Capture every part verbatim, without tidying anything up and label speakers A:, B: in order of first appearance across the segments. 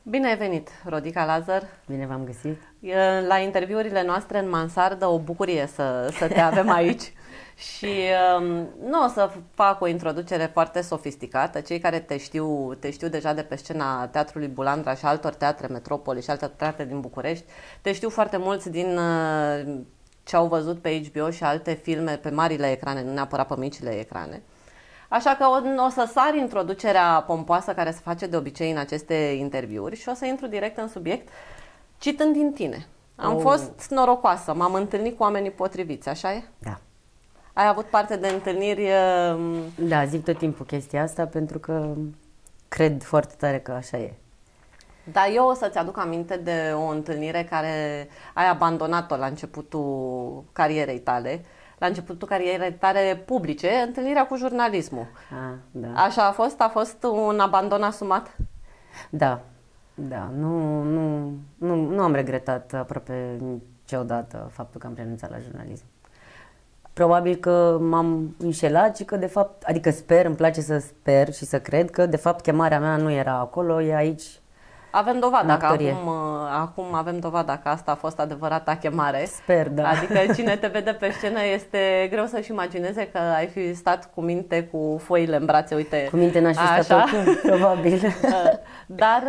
A: Bine ai venit, Rodica Lazar.
B: Bine v-am găsit.
A: La interviurile noastre în mansardă, o bucurie să, să te avem aici. Și um, nu o să fac o introducere foarte sofisticată. Cei care te știu, te știu deja de pe scena Teatrului Bulandra și altor teatre Metropoli și alte teatre din București. Te știu foarte mulți din uh, ce au văzut pe H B O și alte filme pe marile ecrane, nu neapărat pe micile ecrane. Așa că o, o să sar introducerea pompoasă care se face de obicei în aceste interviuri și o să intru direct în subiect citând din tine. Am oh. fost norocoasă, m-am întâlnit cu oamenii potriviți, așa e?
B: Da.
A: Ai avut parte de întâlniri...
B: Da, zic tot timpul chestia asta pentru că cred foarte tare că așa e.
A: Dar eu o să-ți aduc aminte de o întâlnire care ai abandonat-o la începutul carierei tale, la începutul carierei tale publice, întâlnirea cu jurnalismul.
B: Ah, da.
A: Așa a fost? A fost un abandon asumat?
B: Da, da. Nu, nu, nu, nu am regretat aproape niciodată faptul că am renunțat la jurnalism. Probabil că m-am înșelat și că de fapt, adică sper, îmi place să sper și să cred că de fapt chemarea mea nu era acolo, e aici.
A: Avem dovada că acum, acum avem dovada că asta a fost adevărata chemare.
B: Sper, da.
A: Adică cine te vede pe scenă este greu să-și imagineze că ai fi stat cu minte cu foile în brațe, uite.
B: Cu minte n-aș fi stat oricum, probabil.
A: Dar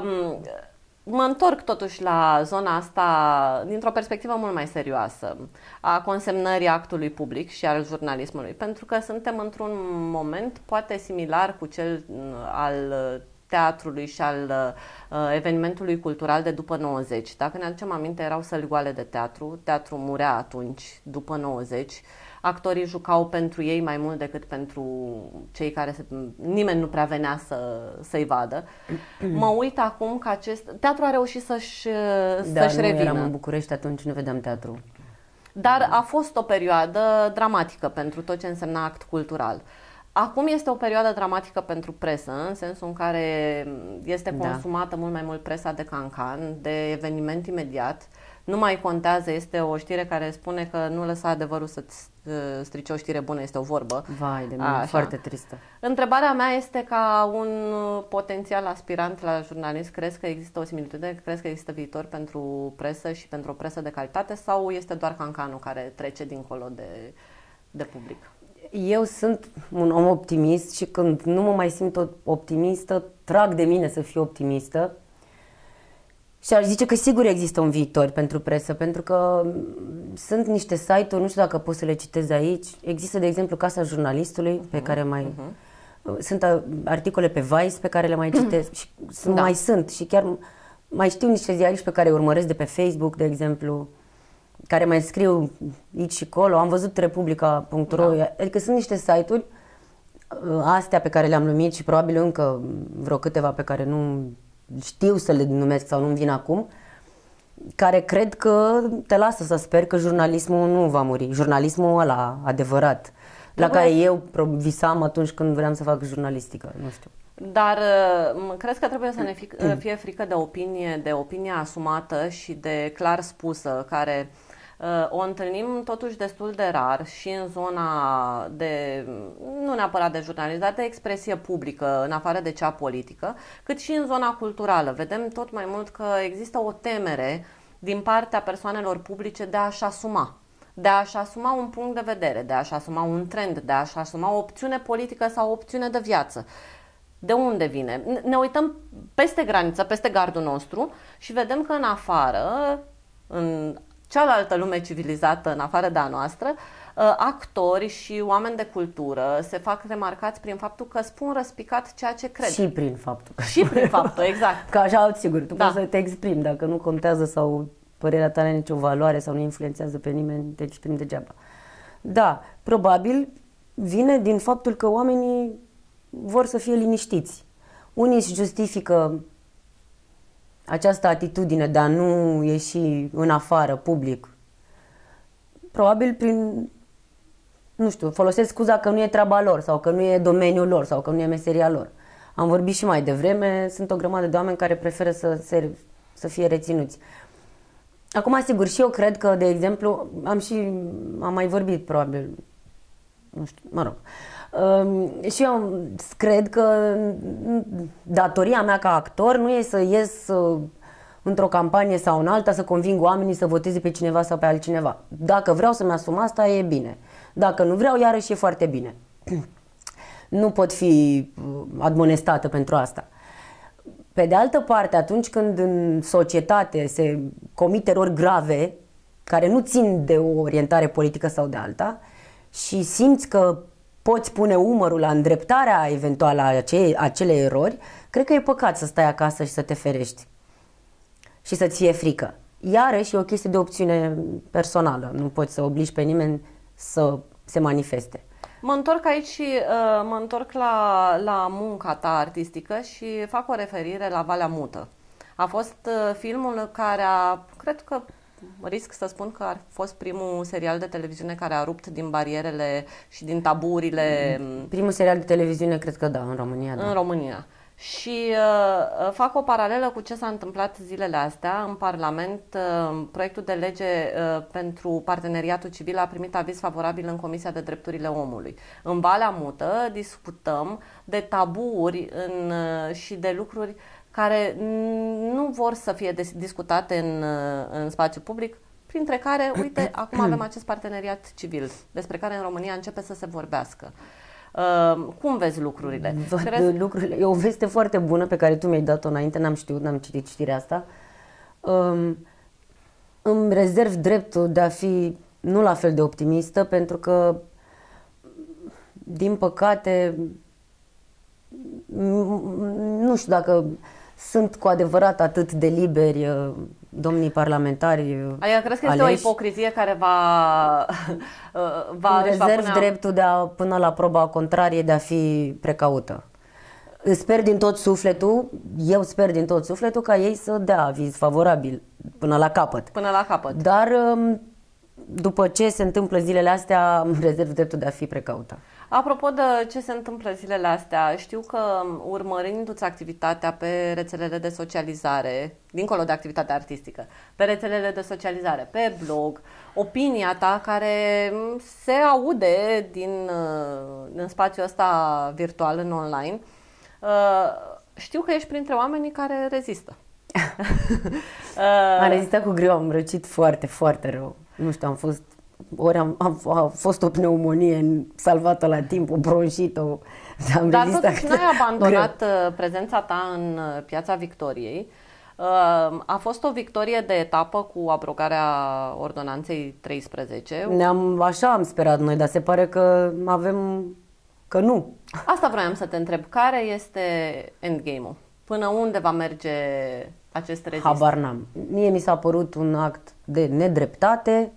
A: mă întorc totuși la zona asta dintr-o perspectivă mult mai serioasă a consemnării actului public și al jurnalismului, pentru că suntem într-un moment poate similar cu cel al teatrului și al uh, evenimentului cultural de după nouăzeci. Dacă ne aducem aminte, erau săli goale de teatru, teatru murea atunci, după nouăzeci, actorii jucau pentru ei mai mult decât pentru cei care se, nimeni nu prea venea să, să-i vadă. Mă uit acum că acest teatru a reușit să-și,
B: da,
A: să-și
B: nu
A: revină.
B: eram în București, atunci nu vedeam teatru.
A: Dar a fost o perioadă dramatică pentru tot ce însemna act cultural. Acum este o perioadă dramatică pentru presă, în sensul în care este consumată da. mult mai mult presa de cancan, de eveniment imediat. Nu mai contează, este o știre care spune că nu lăsa adevărul să-ți strice o știre bună, este o vorbă.
B: Vai de mine, foarte tristă.
A: Întrebarea mea este, ca un potențial aspirant la jurnalist, crezi că există o similitudine, crezi că există viitor pentru presă și pentru o presă de calitate sau este doar cancanul care trece dincolo de, de public?
B: Eu sunt un om optimist și când nu mă mai simt optimistă, trag de mine să fiu optimistă și aș zice că sigur există un viitor pentru presă, pentru că sunt niște site-uri, nu știu dacă poți să le citezi aici. Există, de exemplu, Casa Jurnalistului, pe uh-huh, care mai... Uh-huh. Sunt articole pe Vice pe care le mai citesc și sunt, da. mai sunt și chiar mai știu niște ziariști pe care îi urmăresc de pe Facebook, de exemplu, care mai scriu aici și acolo. Am văzut Republica punct ro, da. Adică sunt niște site-uri, astea pe care le-am numit și probabil încă vreo câteva pe care nu știu să le numesc sau nu-mi vin acum, care cred că te lasă să sper că jurnalismul nu va muri. Jurnalismul ăla adevărat, la care eu visam atunci când vreau să fac jurnalistică, nu știu.
A: Dar crezi că trebuie să ne fie frică de opinie, de opinia asumată și de clar spusă, care o întâlnim totuși destul de rar și în zona de, nu neapărat de jurnalism, dar de expresie publică, în afară de cea politică, cât și în zona culturală. Vedem tot mai mult că există o temere din partea persoanelor publice de a-și asuma. De a-și asuma un punct de vedere, de a-și asuma un trend, de a-și asuma o opțiune politică sau o opțiune de viață. De unde vine? Ne uităm peste graniță, peste gardul nostru și vedem că în afară, în cealaltă lume civilizată, în afară de a noastră, actori și oameni de cultură se fac remarcați prin faptul că spun răspicat ceea ce cred.
B: Și prin faptul.
A: Și prin faptul, exact.
B: Că așa, sigur, tu
A: da.
B: poți să te exprimi, dacă nu contează sau părerea ta nu are nicio valoare sau nu influențează pe nimeni, te exprimi degeaba. Da, probabil vine din faptul că oamenii vor să fie liniștiți. Unii își justifică această atitudine de a nu ieși în afară, public, probabil prin, nu știu, folosesc scuza că nu e treaba lor sau că nu e domeniul lor sau că nu e meseria lor. Am vorbit și mai devreme, sunt o grămadă de oameni care preferă să, se, să fie reținuți. Acum, sigur, și eu cred că, de exemplu, am și am mai vorbit, probabil, nu știu, mă rog, Uh, și eu cred că datoria mea ca actor nu e să ies uh, într-o campanie sau în alta să conving oamenii să voteze pe cineva sau pe altcineva. Dacă vreau să-mi asum asta, e bine. Dacă nu vreau, iarăși e foarte bine. Nu pot fi admonestată pentru asta. Pe de altă parte, atunci când în societate se comit erori grave, care nu țin de o orientare politică sau de alta, și simți că poți pune umărul la îndreptarea eventuală a acei, acelei erori, cred că e păcat să stai acasă și să te ferești și să-ți fie frică. Iarăși e o chestie de opțiune personală, nu poți să obligi pe nimeni să se manifeste.
A: Mă întorc aici și uh, mă întorc la, la munca ta artistică și fac o referire la Valea Mută. A fost uh, filmul care a, cred că risc să spun că a fost primul serial de televiziune care a rupt din barierele și din taburile.
B: Primul serial de televiziune, cred că da, în România. Da.
A: În România. Și uh, fac o paralelă cu ce s-a întâmplat zilele astea. În Parlament, uh, proiectul de lege uh, pentru parteneriatul civil a primit aviz favorabil în Comisia de Drepturile Omului. În Valea Mută discutăm de taburi în, uh, și de lucruri care nu vor să fie discutate în, în spațiu public, printre care, uite, acum avem acest parteneriat civil, despre care în România începe să se vorbească. Uh, cum vezi lucrurile?
B: Văd Crezi... lucrurile. E o veste foarte bună pe care tu mi-ai dat-o înainte, n-am știut, n-am citit știrea asta. Um, îmi rezerv dreptul de a fi nu la fel de optimistă, pentru că, din păcate, nu știu dacă sunt cu adevărat atât de liberi domnii parlamentari.
A: Adică crezi că este aleși? O ipocrizie care va... va
B: Îmi rezerv
A: va pune...
B: dreptul de a, până la proba contrarie, de a fi precaută. Sper din tot sufletul, eu sper din tot sufletul ca ei să dea aviz favorabil până la capăt.
A: Până la capăt.
B: Dar după ce se întâmplă zilele astea, îmi rezerv dreptul de a fi precaută.
A: Apropo de ce se întâmplă zilele astea, știu că urmărindu-ți activitatea pe rețelele de socializare, dincolo de activitatea artistică, pe rețelele de socializare, pe blog, opinia ta care se aude din, din spațiul ăsta virtual, în online, știu că ești printre oamenii care rezistă.
B: Am rezistat cu greu, am răcit foarte, foarte rău. Nu știu, am fost... Ori am, am, a fost o pneumonie salvată la timp, o bronșită. Am
A: Dar totuși n-ai abandonat greu. Prezența ta în Piața Victoriei. A fost o victorie de etapă cu abrogarea ordonanței treisprezece.
B: Ne-am, așa am sperat noi, dar se pare că avem că nu.
A: Asta vroiam să te întreb. Care este endgame-ul? Până unde va merge acest rezist?
B: Habar n-am. Mie mi s-a părut un act de nedreptate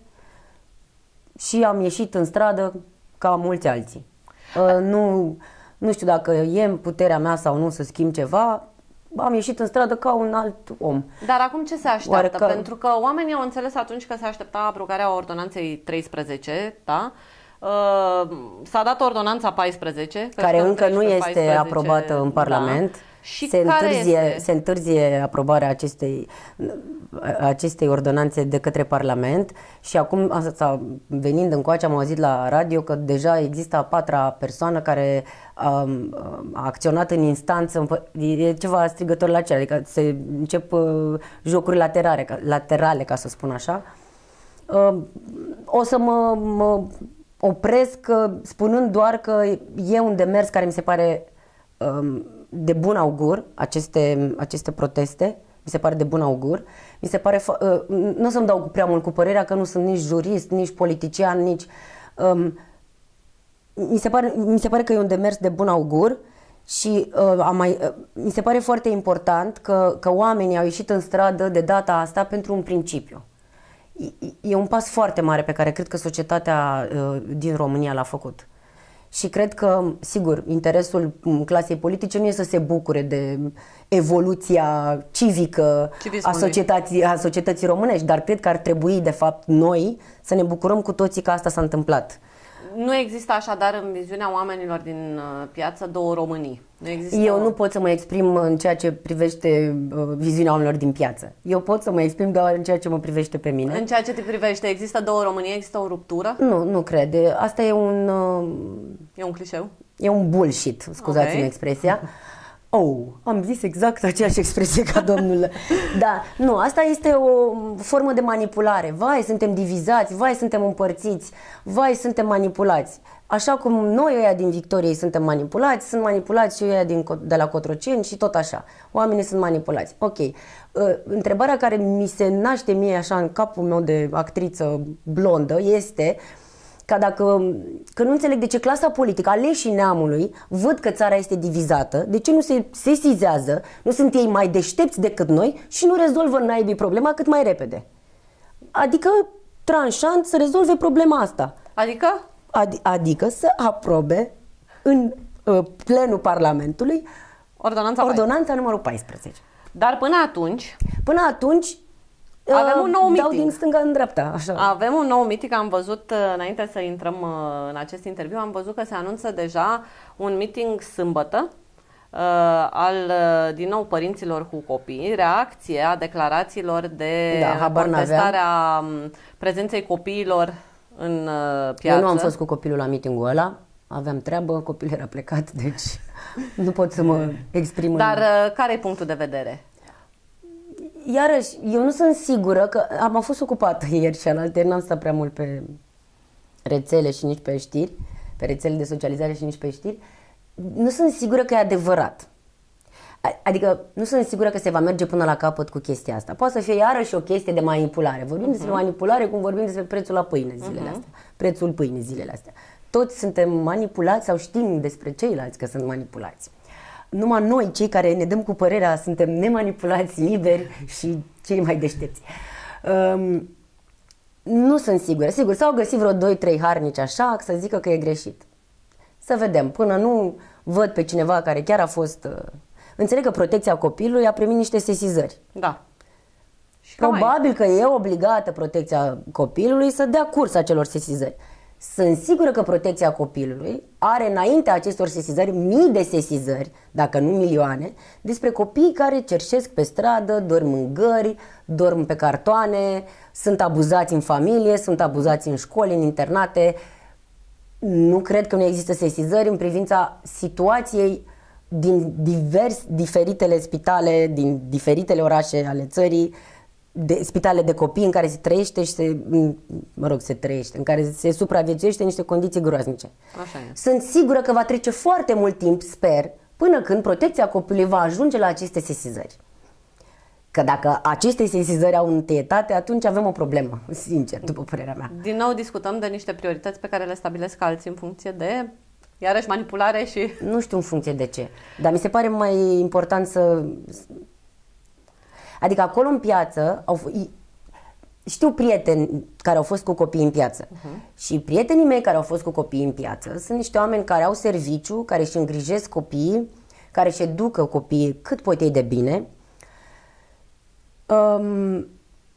B: și am ieșit în stradă ca mulți alții. Uh, nu, nu știu dacă e în puterea mea sau nu să schimb ceva, am ieșit în stradă ca un alt om.
A: Dar acum ce se așteaptă?
B: Oarecă...
A: Pentru că oamenii au înțeles atunci că se aștepta abrogarea ordonanței treisprezece, da? Uh, s-a dat ordonanța paisprezece,
B: care încă nu este paisprezece, aprobată în Parlament. Da.
A: Și
B: se,
A: care
B: întârzie,
A: este?
B: se întârzie aprobarea acestei, acestei ordonanțe de către Parlament și acum, asta, venind încoace, am auzit la radio că deja există a patra persoană care um, a acționat în instanță. E ceva strigător la cer, adică se încep uh, jocuri laterale, laterale, ca să spun așa. Uh, o să mă, mă opresc uh, spunând doar că e un demers care mi se pare... Um, de bun augur, aceste, aceste proteste, mi se pare de bun augur. Mi se pare, uh, nu o să-mi dau prea mult cu părerea că nu sunt nici jurist, nici politician, nici... Um, mi, se pare, mi se pare că e un demers de bun augur și uh, am mai, uh, mi se pare foarte important că, că oamenii au ieșit în stradă de data asta pentru un principiu. E, e un pas foarte mare pe care cred că societatea uh, din România l-a făcut. Și cred că, sigur, interesul clasei politice nu e să se bucure de evoluția civică a societății, a societății românești, dar cred că ar trebui, de fapt, noi să ne bucurăm cu toții că asta s-a întâmplat.
A: Nu există așadar în viziunea oamenilor din piață două Românii. Nu există...
B: Eu nu pot să mă exprim în ceea ce privește uh, viziunea oamenilor din piață. Eu pot să mă exprim doar în ceea ce mă privește pe mine.
A: În ceea ce te privește, există două Românii, există o ruptură?
B: Nu, nu cred. Asta e un... Uh...
A: E un clișeu?
B: E un bullshit, scuzați-mi okay. expresia. Oh, am zis exact aceeași expresie ca domnul. Da, nu, asta este o formă de manipulare. Vai, suntem divizați, vai, suntem împărțiți, vai, suntem manipulați. Așa cum noi ăia din Victoriei suntem manipulați, sunt manipulați și ăia din, de la Cotroceni și tot așa. Oamenii sunt manipulați. Ok. Uh, întrebarea care mi se naște mie așa în capul meu de actriță blondă este ca dacă, că nu înțeleg de ce clasa politică, aleșii neamului, văd că țara este divizată, de ce nu se sesizează, nu sunt ei mai deștepți decât noi și nu rezolvă naibii problema cât mai repede. Adică, tranșant, să rezolve problema asta.
A: Adică?
B: Ad, adică să aprobe în uh, plenul Parlamentului
A: ordonanța,
B: ordonanța numărul paisprezece.
A: Dar până atunci...
B: Până atunci...
A: Avem un nou
B: dau
A: meeting.
B: din stânga în dreapta, așa.
A: Avem un nou meeting, am văzut, înainte să intrăm în acest interviu, am văzut că se anunță deja un meeting sâmbătă uh, al, din nou, părinților cu copii, reacție a declarațiilor de
B: da,
A: contestarea prezenței copiilor în uh, piață.
B: Eu nu am fost cu copilul la meetingul ăla, aveam treabă, copilul era plecat, deci nu pot să mă exprim.
A: Dar uh, care e punctul de vedere?
B: Iarăși, eu nu sunt sigură că am fost ocupată ieri și alaltă, n-am stat prea mult pe rețele și nici pe știri, pe rețele de socializare și nici pe știri. Nu sunt sigură că e adevărat. Adică nu sunt sigură că se va merge până la capăt cu chestia asta. Poate să fie iarăși o chestie de manipulare. Vorbim uh-huh. despre manipulare cum vorbim despre prețul la pâine zilele uh-huh. astea. Prețul pâinii zilele astea. Toți suntem manipulați sau știm despre ceilalți că sunt manipulați. Numai noi, cei care ne dăm cu părerea, suntem nemanipulați, liberi și cei mai deștepți. Um, nu sunt sigură. Sigur, s-au găsit vreo doi trei harnici așa să zică că e greșit. Să vedem. Până nu văd pe cineva care chiar a fost... Uh, înțeleg că protecția copilului a primit niște sesizări.
A: Da. Și
B: probabil că e obligată protecția copilului să dea curs acelor sesizări. Sunt sigură că protecția copilului are înaintea acestor sesizări mii de sesizări, dacă nu milioane, despre copii care cerșesc pe stradă, dorm în gări, dorm pe cartoane, sunt abuzați în familie, sunt abuzați în școli, în internate. Nu cred că nu există sesizări în privința situației din divers, diferitele spitale, din diferitele orașe ale țării, de spitale de copii în care se trăiește și se, mă rog, se trăiește, în care se supraviețuiește în niște condiții groaznice.
A: Așa e.
B: Sunt sigură că va trece foarte mult timp, sper, până când protecția copilului va ajunge la aceste sesizări. Că dacă aceste sesizări au întâietate, atunci avem o problemă, sincer, după părerea mea.
A: Din nou discutăm de niște priorități pe care le stabilesc alții în funcție de, iarăși, manipulare și...
B: Nu știu în funcție de ce, dar mi se pare mai important să... Adică acolo în piață, au f... știu prieteni care au fost cu copii în piață uh-huh. și prietenii mei care au fost cu copii în piață sunt niște oameni care au serviciu, care își îngrijesc copiii, care își educă copiii cât pot ei de bine. Um...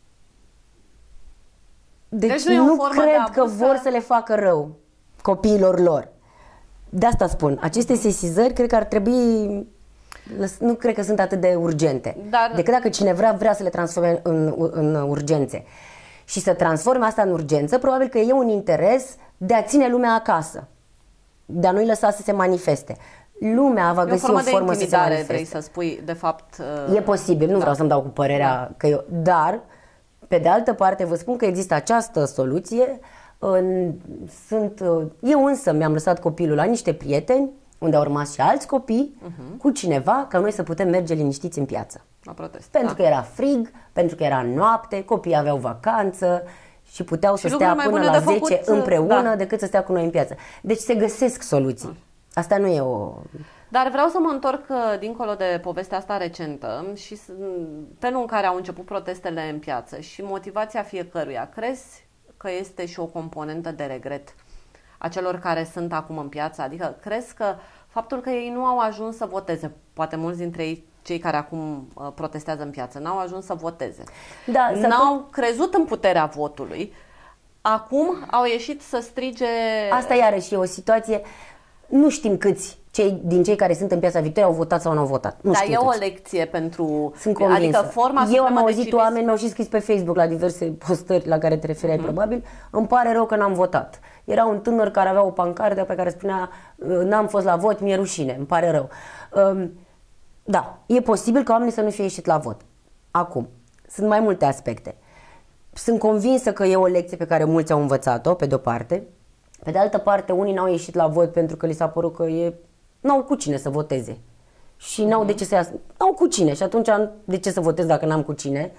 B: Deci, deci nu, nu cred că vor să le facă rău copiilor lor. De asta spun, aceste sesizări cred că ar trebui... Nu cred că sunt atât de urgente. Dar... Decât dacă cineva vrea să le transforme în, în urgențe. Și să transforme asta în urgență, probabil că e un interes de a ține lumea acasă. De a nu-i lăsa să se manifeste. Lumea va găsi o formă, o formă să se manifeste.
A: Vrei să spui, de fapt... Uh...
B: E posibil, nu da. vreau să-mi dau cu părerea da. că eu... Dar, pe de altă parte, vă spun că există această soluție. Sunt... Eu însă mi-am lăsat copilul la niște prieteni unde au rămas și alți copii uh-huh. cu cineva, ca noi să putem merge liniștiți în piață.
A: La protest.
B: Pentru
A: da.
B: că era frig, pentru că era noapte, copiii aveau vacanță și puteau și să stea până la zece făcut, împreună da. decât să stea cu noi în piață. Deci se găsesc soluții. Asta nu e o...
A: Dar vreau să mă întorc dincolo de povestea asta recentă și felul în care au început protestele în piață și motivația fiecăruia. Crezi că este și o componentă de regret a celor care sunt acum în piață? Adică crezi că faptul că ei nu au ajuns să voteze, poate mulți dintre ei, cei care acum uh, protestează în piață, n-au ajuns să voteze,
B: da,
A: n-au pot... crezut în puterea votului, acum au ieșit să strige...
B: Asta iarăși e o situație, nu știm câți cei, din cei care sunt în Piața Victoriei au votat sau nu au votat. Nu
A: Dar
B: știu
A: e
B: toți.
A: o lecție pentru...
B: Sunt convinsă.
A: Adică forma
B: Eu am auzit
A: civism...
B: oameni, mi-au și scris pe Facebook la diverse postări la care te refereai uh-huh. probabil, îmi pare rău că n-am votat. Era un tânăr care avea o pancardă pe care spunea n-am fost la vot, mi-e rușine, îmi pare rău. Um, da, e posibil ca oamenii să nu fie ieșit la vot. Acum, sunt mai multe aspecte. Sunt convinsă că e o lecție pe care mulți au învățat-o, pe de-o parte. Pe de altă parte, unii n-au ieșit la vot pentru că li s-a părut că e... n-au cu cine să voteze. Și n-au de ce să iasă. N-au cu cine. Și atunci de ce să votez dacă n-am cu cine?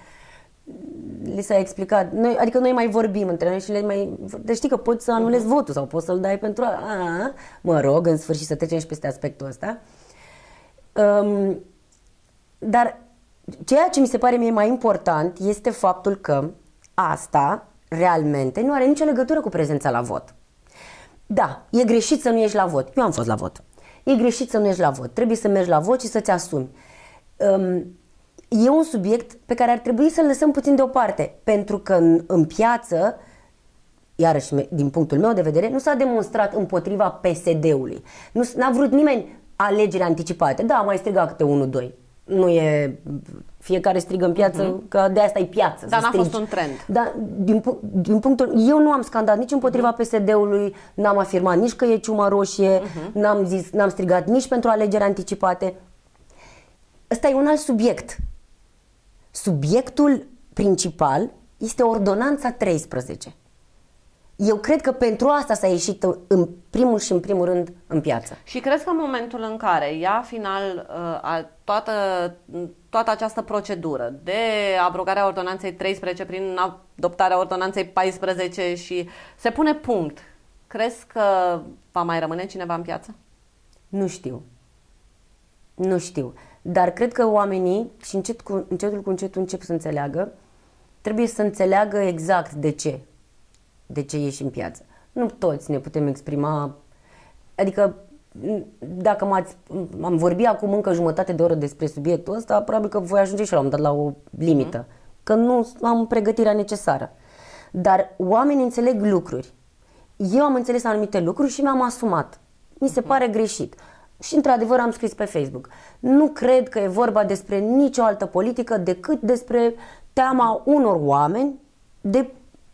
B: Li s-a explicat. Noi, adică noi mai vorbim între noi și le mai... Deci știi că poți să anulezi uh-huh. votul sau poți să-l dai pentru... A, a, mă rog, în sfârșit să trecem și peste aspectul ăsta. Um, dar ceea ce mi se pare mie mai important este faptul că asta, realmente, nu are nicio legătură cu prezența la vot. Da, e greșit să nu ieși la vot. Eu am fost la vot. E greșit să nu ieși la vot. Trebuie să mergi la vot și să-ți asumi. Um, e un subiect pe care ar trebui să-l lăsăm puțin deoparte, pentru că în, în piață, iarăși din punctul meu de vedere, nu s-a demonstrat împotriva P S D-ului. Nu n-a vrut nimeni alegeri anticipate. Da, mai striga câte unul, doi. Nu e... Fiecare strigă în piață, uh-huh. că de asta e piață.
A: Dar n-a fost un trend.
B: Da, din, din punctul... Eu nu am scandat nici împotriva uh-huh. P S D-ului, n-am afirmat nici că e ciuma roșie, uh-huh. n-am zis, n-am strigat nici pentru alegeri anticipate. Ăsta e un alt subiect. Subiectul principal este ordonanța treisprezece. Eu cred că pentru asta s-a ieșit în primul și în primul rând în piață.
A: Și crezi că în momentul în care ia final uh, toată, toată această procedură de abrogarea ordonanței treisprezece prin adoptarea ordonanței paisprezece și se pune punct, crezi că va mai rămâne cineva în piață?
B: Nu știu. Nu știu. Dar cred că oamenii, și încet cu, încetul cu încetul încep să înțeleagă, trebuie să înțeleagă exact de ce. De ce ieși în piață. Nu toți ne putem exprima, adică dacă m-ați, am vorbit acum încă jumătate de oră despre subiectul ăsta, probabil că voi ajunge și la un moment dat la o limită, mm-hmm. că nu am pregătirea necesară. Dar oamenii înțeleg lucruri. Eu am înțeles anumite lucruri și mi-am asumat. Mi se mm-hmm. pare greșit. Și într-adevăr am scris pe Facebook. Nu cred că e vorba despre nicio altă politică decât despre teama unor oameni de...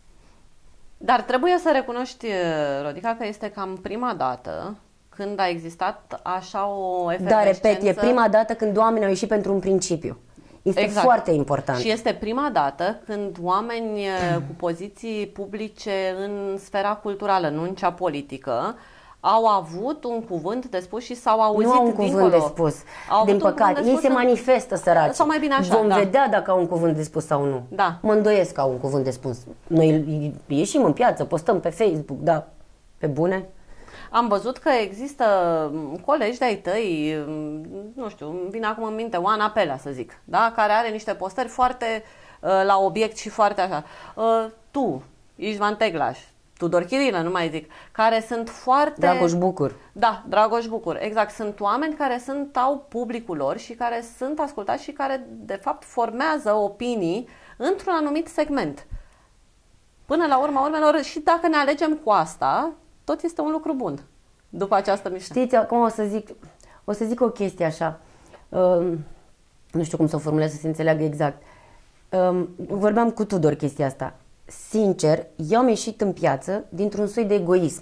A: Dar trebuie să recunoști, Rodica, că este cam prima dată când a existat așa o efervescență.
B: Da, repet, e prima dată când oamenii au ieșit pentru un principiu. Este exact. Foarte important.
A: Și este prima dată când oameni cu poziții publice în sfera culturală, nu în cea politică, au avut un cuvânt de spus și s-au auzit
B: dincolo. Nu au un
A: dincolo.
B: cuvânt de spus. Au Din păcate, ei se manifestă, săraci.
A: Sau mai bine așa,
B: Vom
A: da.
B: vedea dacă au un cuvânt de spus sau nu.
A: Da.
B: Mă îndoiesc că au un cuvânt de spus. Noi ieșim în piață, postăm pe Facebook, da, pe bune.
A: Am văzut că există colegi de-ai tăi, nu știu, îmi vine acum în minte Oana Pelea, să zic, da? Care are niște postări foarte uh, la obiect și foarte așa. Uh, tu, Ișvan Teglaș, Tudor Chirilă, nu mai zic, care sunt foarte...
B: Dragoș Bucur.
A: Da, Dragoș Bucur, exact. Sunt oameni care sunt, au publicul lor și care sunt ascultați și care, de fapt, formează opinii într-un anumit segment. Până la urma urmelor, și dacă ne alegem cu asta, tot este un lucru bun după această mișcare.
B: Știți, acum o să zic, o să zic o chestie așa. Um, nu știu cum să o formulez să se înțeleagă exact. Um, vorbeam cu Tudor chestia asta. Sincer, eu am ieșit în piață dintr-un soi de egoism.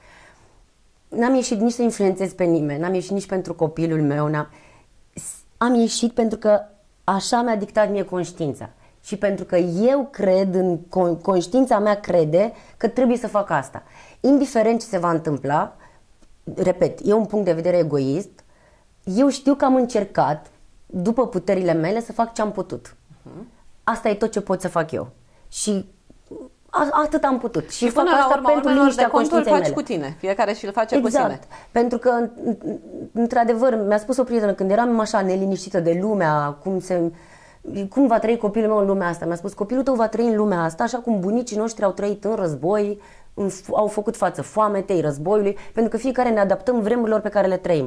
B: N-am ieșit nici să influențez pe nimeni, n-am ieșit nici pentru copilul meu, n-am... am ieșit pentru că așa mi-a dictat mie conștiința. Și pentru că eu cred, în conștiința mea crede că trebuie să fac asta. Indiferent ce se va întâmpla, repet, e un punct de vedere egoist, eu știu că am încercat, după puterile mele, să fac ce am putut. Asta e tot ce pot să fac eu. Și atât am putut. Și,
A: și
B: fac
A: până
B: asta
A: la urmă,
B: pentru liniștea conștiinței
A: faci
B: mele.
A: cu tine. Fiecare și-l face
B: exact.
A: cu sine.
B: Pentru că, într-adevăr, mi-a spus o prietenă, când eram așa neliniștită de lumea, cum se... cum va trăi copilul meu în lumea asta? Mi-a spus, copilul tău va trăi în lumea asta așa cum bunicii noștri au trăit în război, în, au făcut față foametei, războiului, pentru că fiecare ne adaptăm vremurilor pe care le trăim.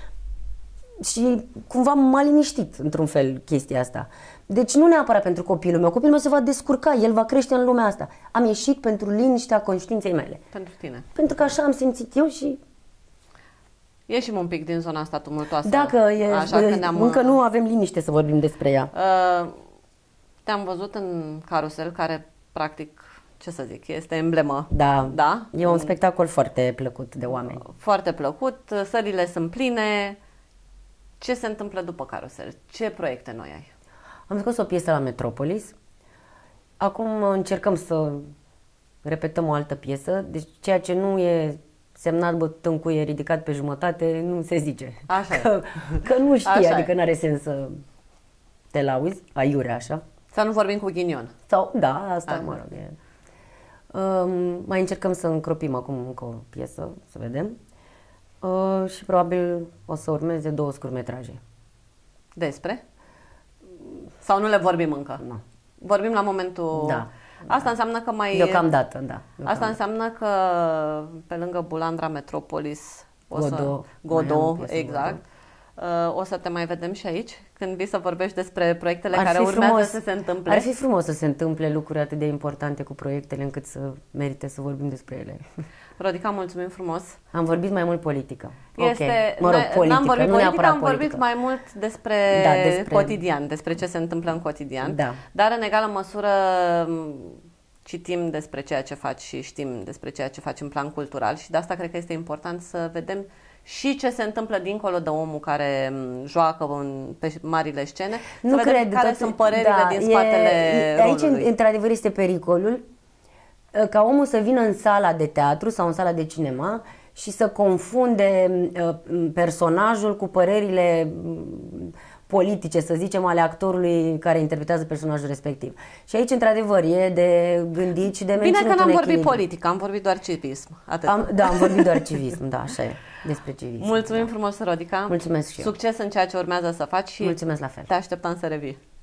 B: Și cumva m-a liniștit într-un fel chestia asta. Deci nu neapărat pentru copilul meu, copilul meu se va descurca, el va crește în lumea asta. Am ieșit pentru liniștea conștiinței mele.
A: Pentru tine.
B: Pentru că așa am simțit eu și...
A: Ieșim un pic din zona asta tumultoasă.
B: Dacă e,
A: așa că ne-am,
B: încă nu avem liniște să vorbim despre ea.
A: Uh, te-am văzut în carusel, care practic, ce să zic, este emblemă.
B: Da,
A: da?
B: E un spectacol foarte plăcut de oameni.
A: Foarte plăcut, sălile sunt pline. Ce se întâmplă după carusel? Ce proiecte noi ai?
B: Am scos o piesă la Metropolis. Acum încercăm să repetăm o altă piesă. Deci ceea ce nu e semnat bătâncuie ridicat pe jumătate, nu se zice.
A: Așa
B: că, că nu știi,
A: așa
B: adică
A: e.
B: n-are sens să te lauzi, aiurea așa.
A: Să nu vorbim cu ghinion.
B: Sau, da, asta,
A: Aha.
B: mă rog. E. Um, mai încercăm să încropim acum încă o piesă, să vedem. Uh, și probabil o să urmeze două scurtmetraje.
A: Despre? Sau nu le vorbim încă?
B: Nu.
A: Vorbim la momentul...
B: Da.
A: Asta înseamnă că mai...
B: Deocamdată, da. Deocamdată.
A: Asta înseamnă că pe lângă Bulandra Metropolis, o
B: Godot,
A: să...
B: mai am o
A: Godot,
B: piesă
A: exact. Uh, o să te mai vedem și aici, când vii să vorbești despre proiectele
B: Ar
A: care
B: fi
A: urmează
B: frumos,
A: să se întâmple.
B: Ar fi frumos să se întâmple lucruri atât de importante cu proiectele încât să merite să vorbim despre ele.
A: Rodica, mulțumim frumos.
B: Am vorbit mai mult politică.
A: Este,
B: Okay. Mă rog,
A: noi,
B: politică,
A: n-am vorbit
B: nu
A: politică,
B: neapărat
A: am vorbit
B: politică.
A: mai mult despre,
B: Da, despre-
A: cotidian, despre ce se întâmplă în cotidian.
B: Da.
A: Dar în egală măsură m, citim despre ceea ce faci și știm despre ceea ce faci în plan cultural și de asta cred că este important să vedem și ce se întâmplă dincolo de omul care m, joacă în, pe marile scene,
B: Nu
A: să vedem
B: cred,
A: care
B: tot-
A: sunt părerile
B: da,
A: din
B: e-
A: spatele
B: e- Aici,
A: rolului.
B: într-adevăr, este pericolul ca omul să vină în sala de teatru sau în sala de cinema și să confunde uh, personajul cu părerile mm, politice, să zicem, ale actorului care interpretează personajul respectiv. Și aici, într-adevăr, e de gândit și de
A: Bine
B: menținut
A: că n-am
B: un
A: vorbit
B: echilibru.
A: politică, am vorbit doar civism. Atât.
B: Am, da, am vorbit doar civism, da, așa e, despre civism.
A: Mulțumim
B: da.
A: frumos, Rodica.
B: Mulțumesc și eu.
A: Succes în ceea ce urmează să faci și
B: Mulțumesc la fel.
A: te așteptăm să revii.